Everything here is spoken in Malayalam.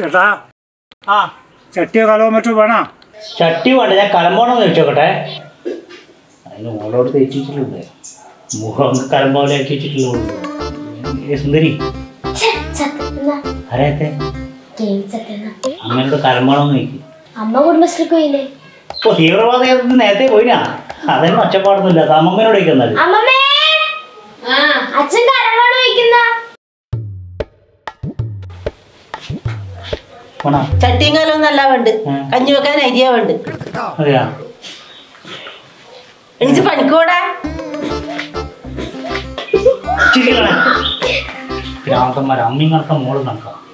ചേട്ടാ ആ ചട്ടിയോ കലവും മറ്റോ വേണം. ചട്ടി വേണ്ട, ഞാൻ കലമ്പോണെന്ന് ചോദിച്ചോക്കട്ടെ. അതിന് മോളോട് തെറ്റിച്ചിട്ടുണ്ട്. മുഖം കലമ്പോലെ ആക്കി വെച്ചിട്ടുള്ളൂ. സുന്ദരി അറിയാത്തെ അമ്മയോട് കലമ്പോണെന്ന് ചോദിക്കും. അമ്മ കുടുംബശ്രീക്ക് പോയില്ലേ? ഓ തീവ്രവാദ നേരത്തെ പോയിനാ. അതൊന്നും ഒച്ചപ്പാടൊന്നുമില്ല. അമ്മമ്മേനോട് ചോദിക്കുന്നത്. അച്ഛൻ കലമാണ് വയ്ക്കുന്ന ചട്ടിയും കാലവും നല്ല വേണ്ട, കഞ്ഞി വെക്കാൻ അരിയാ വേണ്ട. അതെയാ എനിക്ക് പണിക്കൂടാ. ഭ്രാന്തന്മാർ അമ്മയും കണക്കാം മോളും കണക്കാം.